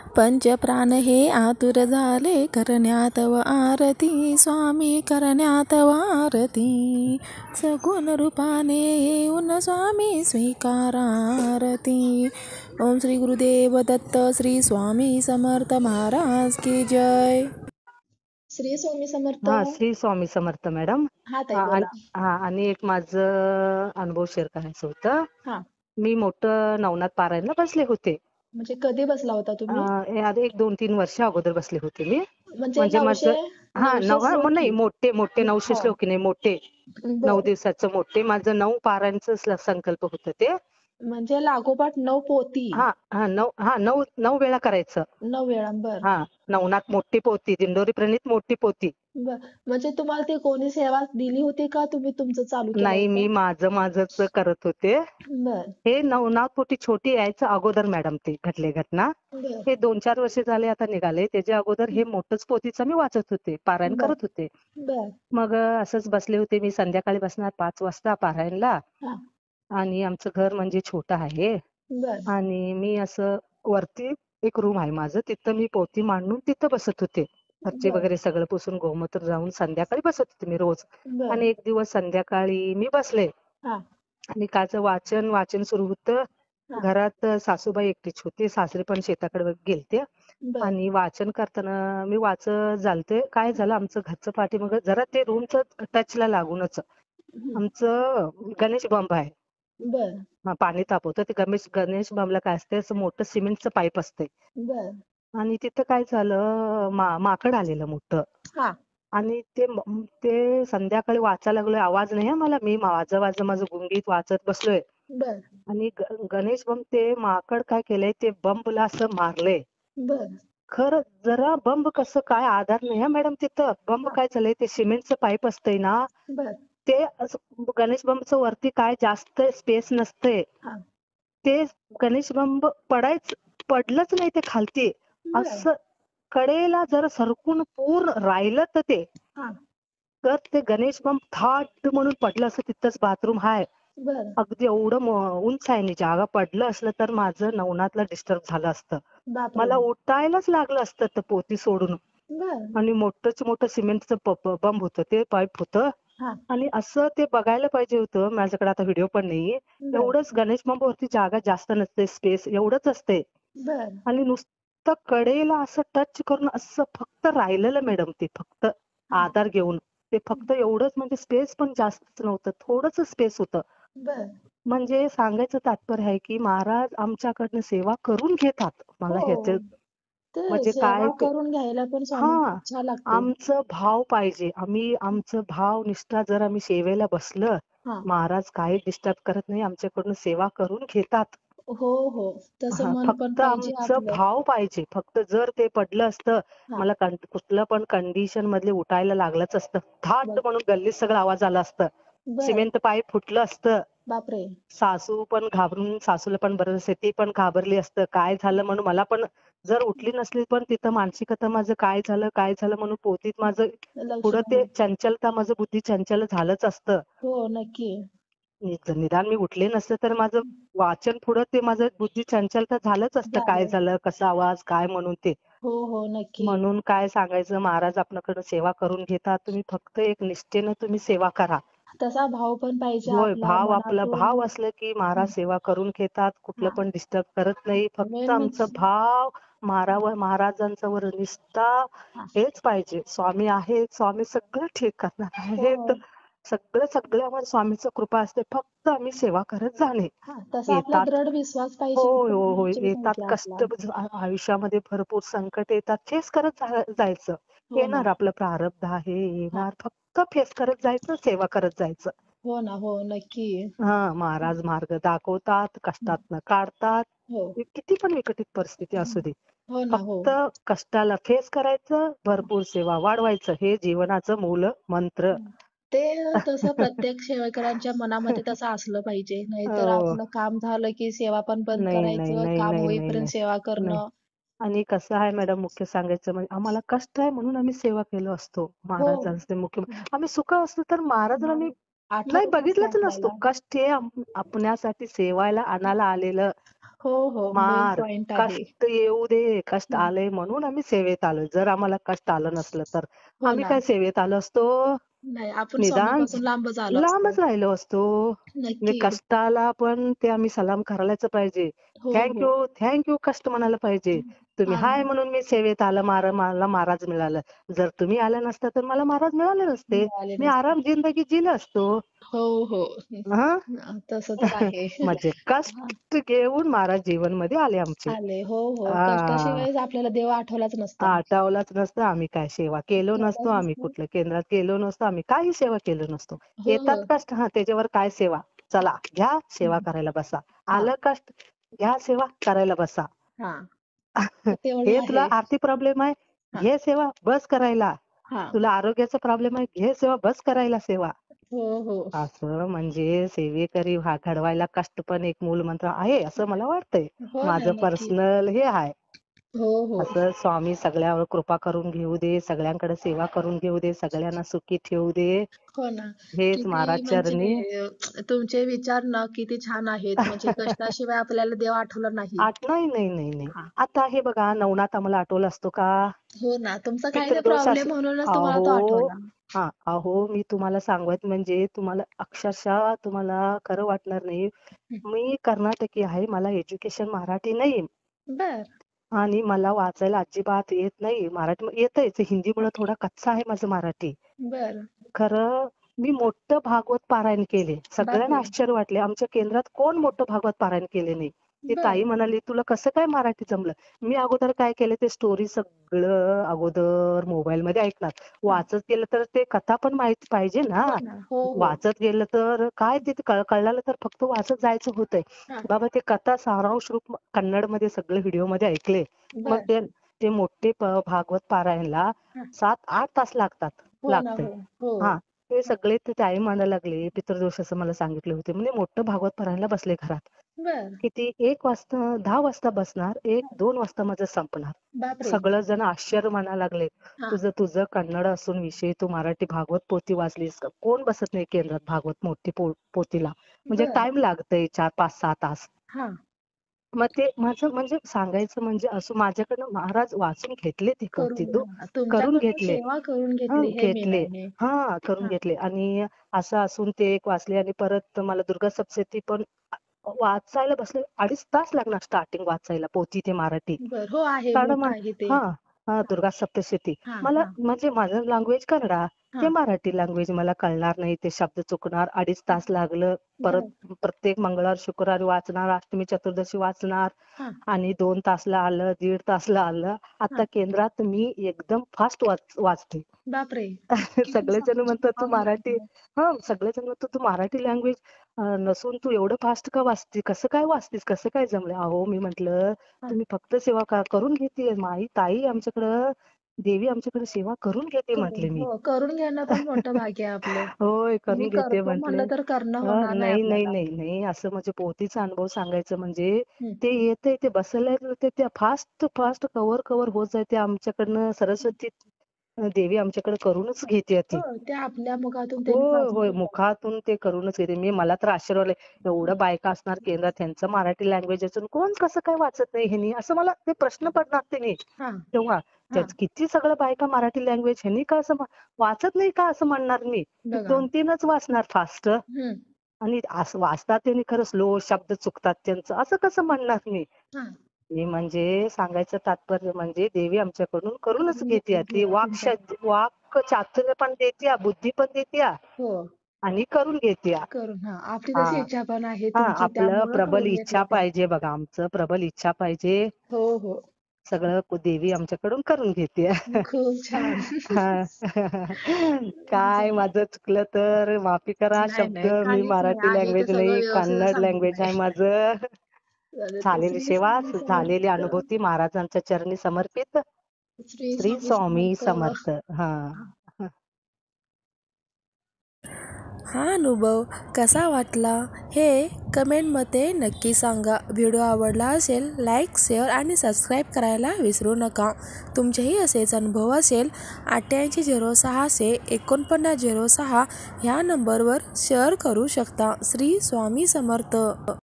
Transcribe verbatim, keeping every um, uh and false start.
पंचप्राण हे आतुर झाले करण्यात व आरती, स्वामी करण्यात व आरती. सगुण रूपाने येऊन स्वामी स्वीकारा आरती. ओम श्री गुरुदेव दत्त श्री स्वामी समर्थ महाराज की जय. श्री स्वामी समर्थ. हा श्री स्वामी समर्थ मॅडम. हा ताई हा बोला. आणि हा, आणि एक माझं अनुभव शेअर करायचं होतं. हा मी मोठं नवनाथ पारायणला बसले होते. म्हणजे कधी बसला होता तुम्ही? अं, हे आधी एक दोन तीन वर्ष अगोदर बसले होते मी. म्हणजे म्हणजे नऊशे माझं हा नऊशे नव हा, नाही श्लोकी. मोठे मोठे नऊशे हो. श्लोकी नाही मोठे नऊ बर. दिवसाचं मोठे माझं नऊ पारायणचं स- संकल्प होतं ते. म्हणजे लागोपाठ नऊ पोती. हा हा नऊ हा नऊ नऊ वेळा करायचं. नऊ वेळा. बर हा नवनाथ मोठी पोती, दिंडोरी प्रणीत मोठी पोती. बर. म्हणजे तुम्हाला ते कोणी सेवा दिली होती का तुम्ही तुमचं चालू केलं नाही, मी होतं? माझं माझंच करत होते. बर हे नवनाथ पोटी छोटी यायचं अगोदर मॅडम ते घडले घटना. बर हे दोन चार वर्ष झाले आता निघाले. त्याच्या अगोदर हे मोठंच पोतीचं मी वाचत होते, पारायण बर करत होते. बर. मग अं, असंच बसले होते मी. संध्याकाळी बसणार पाच वाजता पारायणला. हा आणि आमचं घर म्हणजे छोटं आहे. बर आणि मी असं वरती एक रूम आहे माझं, तिथं मी पोती मांडून तिथं बसत होते. फरची बर वगैरे सगळं पुसून गोमूत्र जाऊन संध्याकाळी बसत होते मी रोज. बर. आणि एक दिवस संध्याकाळी मी बसले हा आणि काचं वाचन वाचन सुरू होतं. हा घरात सासूबाई एकटीच होती, सासरे पण शेताकडे गेलते. बर आणि वाचन करताना मी वाचत झालते. काय झालं, आमचं घरचं पाठीमाग जरा ते रूमचं टचला लागूनच हम्म. आमचं गणेश बंब आहे. बर हा, पाणी तापवतं ते गणेश गणेश बंबला काय असते, असं मोठं सिमेंटचं पाईप असते. बर. आणि तिथं काय झालं, मा माकड आलेलं मोठं. हा आणि ते म- ते संध्याकाळी वाचायला लागलोय, आवाज नाही हं मला, मी माझं माझं माझं गुंगीत वाचत बसलोय. बर आणि ग- गणेश बंब ते माकड काय केलंय, ते बंबला असं मारलंय. बर. खरं जरा बंब कसं काय आधार नाही हं मॅडम तिथं. बंब हा काय झालंय, ते सिमेंटचं पाईप असतंय ना, बर. ते असं गणेश बंबचं वरती काय जास्त स्पेस नसते. हा ते गणेश बंब पडायच पडलंच नाही ते खालती. बर. असं कडेला जर सरकून पूर्ण राहिलं तर ते हा तर ते गणेश बंब थाट म्हणून पडलं असं. तिथंच बाथरूम आहे, बर अगदी एवढं म- उंच आहे आणि जागा. पडलं असलं तर माझं नवनाथला डिस्टर्ब झालं असतं. बापरे. मला उठायलाच लागलं असतं ते पोती सोडून. बर. आणि मोठंच मोठं सिमेंटचं बंब होतं, ते पाईप होतं. हा आणि असं ते बघायला पाहिजे होतं. माझ्याकडे आता व्हिडिओ पण नाहीये. बर एवढंच गणेश बंबावरती जागा जास्त नसते, स्पेस एवढंच असते. बर. आणि नुसतं कडेला असं टच करून असं फक्त राहिलेलं मॅडम, ते फक्त हा आधार घेऊन. ते फक्त एवढंच, म्हणजे स्पेस पण जास्त नव्हतं, थोडंच स्पेस होतं. बर. म्हणजे सांगायचं तात्पर्य आहे की महाराज आमच्याकडनं सेवा करून घेतात. मला ह्याचे हो. ते म्हणजे काय सेवा ते, करून घ्यायला पण स्वामींची हा इच्छा लागते. आमचं भाव पाहिजे. आम्ही आमचं भाव निष्ठा जर आम्ही सेवेला बसलं, हा महाराज काही डिस्टर्ब करत नाही, आमच्याकडून सेवा करून घेतात. हो हो. तसं हा, मन पण फक्त पाहिजे आमचं आपलं. भाव पाहिजे. फक्त जर ते पडलं असतं, हा मला कं- कुठलं पण कंडिशन मधले उठायला लागलंच असतं. थाट बर म्हणून गल्लीत सगळं आवाज आला असतं. बर. सिमेंट पाईप फुटलं असतं. बापरे. सासू पण घाबरून, सासूला पण बरं नसते, ती पण घाबरली असतं. काय झालं म्हणून मला पण जर उठली नसली, पण तिथं मानसिकता माझं काय झालं काय झालं म्हणून पोतीत माझं लक्ष पुढं ते नाही. चंचलता, माझं बुद्धी चंचल झालंच असतं. हो नक्की. नि- निदान मी उठले नसते तर माझं वाचन पुढं ते माझं बुद्धी चंचलता झालंच असतं. काय झालं. झालं, कसा आवाज, काय म्हणून ते. हो हो नक्की. म्हणून काय सांगायचं, महाराज आपल्याकडे सेवा करून घेतात. तुम्ही फक्त एक निष्ठेनं तुम्ही सेवा करा. तसा भाव पण पाहिजे होय, आपला भाव आपला मनातून. भाव असलं की महाराज सेवा करून घेतात. कुठलं हा पण डिस्टर्ब करत नाही. फक्त मेन आमचं म्हणजे भाव महारावर महाराजांचा वर निष्ठा हा हेच पाहिजे. स्वामी आहेत, स्वामी सगळं ठीक करणार आहेत. हो. सगळं सगळ्यावर स्वामीचं कृपा असते. फक्त आम्ही सेवा करत जाणे. हा तसा आपला येतात, दृढ विश्वास पाहिजे, होय खूप हो होय, महत्वाचा येतात आहे कष्ट, आपला. आ- आयुष्यामध्ये भरपूर संकट येतात, फेस करत जा- जायचं. हो ना. येणार, आपलं प्रारब्ध आहे, हा येणार. फक्त फेस करत जायचं, सेवा करत जायचं. हो ना. हो नक्की. हा, महाराज मार्ग दाखवतात, कष्टातनं काढतात. हो किती पण विकटित परिस्थिती असू दे, हो ना. हो फक्त कष्टाला फेस करायचं, भरपूर सेवा वाढवायचं, हे जीवनाचं मूल मंत्र. ते तसं प्रत्येक सेवेकरांच्या मनामध्ये तसं असलं पाहिजे. नाहीतर हो, आपलं काम झालं की सेवा पण बंद नाही नाही करायचं, नाही काम नाही नाही होईपर्यंत नाही सेवा नाही. करणं. आणि कसं आहे मॅडम, मुख्य सांगायचं म्हणजे आम्हाला कष्ट आहे म्हणून आम्ही सेवा केलो असतो. हो. महाराजांचे मुख्य, आम्ही सुख असतो तर महाराजांना आम्ही मला नाही आठवतच नाही बघितलंच नसतो. आपल्याला. कष्ट हे आम- आपण्यासाठी सेवायला आणायला आलेलं हो, हो. मेन मार, पॉइंट आहे. कष्ट येऊ दे, कष्ट हं. आले म्हणून आम्ही सेवेत आलोय. जर आम्हाला कष्ट आलं नसलं तर हो आम्ही ना. काय सेवेत आलो असतो? नाही, आपण निदान स्वामीपासून लांबच आलो असतो. लांबच राहिलो असतो. म्हणजे नक्कीच. कष्टाला पण ते आम्ही सलाम करायलाच पाहिजे. हो, थँक हो. यू, थँक यू कष्ट म्हणायला पाहिजे. तुम्ही हां हाय ना. म्हणून मी सेवेत आलं, मार मला महाराज मिळालं. जर तुम्ही आला नसता तर मला महाराज मिळाले नसते. मिळाले मी नसते. आराम जिंदगी जिलं असतो. हो, हो. हं. हां. अ, तसं तर आहे. म्हणजे हां. कष्ट घेऊन महाराज जीवनमध्ये आले आमचे. आले. हो, हो. आ, कष्टाशिवायच आपल्याला देव आठवलाच नसता. आठवलाच नसतं. आम्ही काय सेवा केलो नसतो. केलाच आम्ही नसता. कुठल्या केंद्रात गेलो नसतो. आम्ही काही सेवा केलो नसतो. हो, येतात हो. कष्ट हां, त्याच्यावर काय सेवा? चला घ्या सेवा हं. करायला बसा. हां, आलं कष्ट घ्या सेवा करायला बसा. हां. तेवढं हे तुला आहे. आर्थिक प्रॉब्लेम आहे, हां, घे सेवा बस करायला. हां. तुला आरोग्याचा प्रॉब्लेम आहे, घे सेवा बस करायला सेवा. हो, हो. असं म्हणजे सेवेकरी व्हा घडवायला कष्ट पण एक मूलमंत्र आहे असं मला वाटतंय. हो ना, माझं नक्कीच. पर्सनल हे आहे. हो, हो. असं स्वामी सगळ्यावर कृपा करून घेऊ दे, सगळ्यांकडे सेवा करून घेऊ दे, सगळ्यांना सुखी ठेवू दे. हो ना. हेच किती महाराज चरणी. म्हणजे अ, तुमचे विचार ना किती छान आहेत. म्हणजे कष्टाशिवाय आपल्याला देव आठवला नाही. आठ नाही, नाही, नाही, नाही. हां. आता हे बघा नवनाथ आम्हाला आठवला असतो का? हो ना. तुमचा काहीतरी पितृदोष प्रॉब्लेम असो म्हणूनच तुम्हाला तो अहो, आठवला. हां, अहो मी तुम्हाला सांगत म्हणजे तुम्हाला अक्षरशः तुम्हाला खरं वाटणार नाही. हं. मी कर्नाटकी आहे. मला एज्युकेशन मराठी नाही बरं. आणि मला वाचायला अजिबात येत नाही. मराठी येतंय, हिंदीमुळे हां. थोडा कच्चा आहे माझं मराठी. बरं. खरं मी मोठं भागवत पारायण केले. सगळ्यांना बापरे! आश्चर्य वाटले. आमच्या केंद्रात कोण मोठं भागवत पारायण केले नाही. ती ताई बरं. म्हणाली, "तुला कसं काय मराठी जमलं?" मी अगोदर काय केलं ते स्टोरी सगळं अगोदर मोबाईलमध्ये ऐकणार. हां. वाचत गेलं तर ते कथा पण माहिती पाहिजे ना. हो ना. हो, हो. वाचत गेलं तर काय ते कळ कळालं तर फक्त वाचत जायचं होतंय. हां. बाबा ते कथा सारांश रूप कन्नडमध्ये सगळे व्हिडिओमध्ये ऐकले. मग बरं. ते ते मोठे प भागवत पारायणला हां. सात आठ तास लागतात. हो ना. लागतंय. हो. हो. हां. ते हां. सगळे ते ताई म्हणायला लागले, पितृदोषाचं मला सांगितले होते. म्हणजे मोठं भागवत पारायणला बसले घरात. बरं. किती एक वाजता दहा वाजता बसणार, एक हां. दोन वाजता माझं संपणार. बापरे! सगळं जण आश्चर्य म्हणायला लागले. हां. तुझं तुझं कन्नड असून विषय तू मराठी भागवत पोथी वाचलीस का? कोण बसत नाही केंद्रात भागवत मोठी पो पोथीला. म्हणजे बरं. टाईम लागतंय चार पाच सहा तास. हां. मग ते माझं म्हणजे सांगायचं म्हणजे असं माझ्याकडनं महाराज वाचून घेतले ते पोथी करून दो हां. करून तुमच्याकडून घेतले. सेवा करून हां, घेतली हे मेन घेतले. आहे. हां, करून हां. घेतले आणि असं असून ते एक वाचले आणि परत मला दुर्गा सप्तशती पण वाचायला बसले अडीच तास लागणार स्टार्टिंग वाचायला पोथी ते मराठी. बरं. हो आहे. कारण मोठं मग आहे ते. हां, हां, हां. दुर्गा सप्तशती. हां, मला हां. म्हणजे माझं लँग्वेज कन्नडा, ते हां. मराठी लँग्वेज मला कळणार नाही. ते शब्द चुकणार. अडीच हां. तास लागलं. परत बरं. प्रत्येक मंगळवार, शुक्रवारी वाचणार, अष्टमी, चतुर्दशी वाचणार हां. आणि दोन तासला आलं, दीड तासला आलं. आता हां. केंद्रात मी एकदम फास्ट वाच वाचते. बापरे! किती सगळेजण छान म्हणतात तू आहे मराठी म्हणजे. हां, सगळेजण म्हणतात तू मराठी लँग्वेज नसून तू एवढं फास्ट का वाचते? कसं काय वाचतेस? कसं काय जमलं? अहो, मी म्हटलं हां. तुम्ही फक्त सेवा का करून घेतीये. माई ताई आमच्याकडं, देवी आमच्याकडे सेवा करून घेते करून म्हटले मी. हो, करून घेणं पण मोठं भाग्य आहे आपलं. होय, मी करून घेते करतो म्हटले. म्हणलं तर करणं अ, होणार नाही नाही, नाही, आपल्याला. नाही, नाही. असं म्हणजे पोथीचा अनुभव सांगायचं म्हणजे हं. ते येतंय ते बसलंय ते ते फास्ट, फास्ट कव्हर, कव्हर होत जाते. आमच्याकडनं सरस्वती अ, देवी आमच्याकडे करूनच घेते हो, ती. ते आपल्या मुखातून त्यांनी होय, वाचून होय. घेतात. मुखातून ते करूनच घेते. मी मला तर आश्चर्य वाटलं. एवढ्या बायका असणार केंद्रात त्यांचं मराठी लँग्वेज असून कोण कसं काय वाचत नाही ह्यानी? असं मला ते प्रश्न पडणार त्यानी हां, तेव्हा. हां. त्याच किती सगळं बायका मराठी लँग्वेज ह्यांनी का असं वा- वाचत नाही का असं म्हणणार मी. बघा. दोन तीनच वाचणार फास्ट हं. आणि असं वाचतात त्यांनी खरं स्लो शब्द चुकतात त्यांचं. असं कसं म्हणणार मी? हां. मी म्हणजे सांगायचं तात्पर्य म्हणजे देवी आमच्याकडून करूनच करून घेते. ती घेतली वाक तुमच्या वाक चातुर्य पण देते, बुद्धी पण देते हो, आणि करून घेते. करून हां. आपली तशी हां, इच्छा पण आहे हां. तुमची आपलं त्यामुळं प्रबल करून इच्छा घेतलं ते. पाहिजे बघा. आमचं प्रबल इच्छा पाहिजे. हो, हो. सगळं कु- देवी आमच्याकडून करून घेते. खूप छान. हां. काय माझं चुकलं तर माफी करा. नाही, शब्द नाही. मी काहीच नाही. मराठी आहे ते लँग्वेज सगळं नाही, व्यवस्थितच कन्नड लँग्वेज सांगितलंय. आहे माझं. चालेल तर झालेली श्री सेवा, स्वामी झालेली समर्थ. अनुभूती महाराजांच्या चरणी समर्पित. श्री श्री स्वामी स्वामी समर्थ. समर्थ. हां. हा अनुभव कसा वाटला हे कमेंटमध्ये नक्की सांगा. व्हिडिओ आवडला असेल लाईक, शेअर आणि सबस्क्राईब करायला विसरू नका. तुमचेही असेच अनुभव असेल अठ्ठ्याऐंशी झिरो सहाशे एकोणपन्नास झिरो सहा ह्या नंबरवर शेअर करू शकता. श्री स्वामी समर्थ.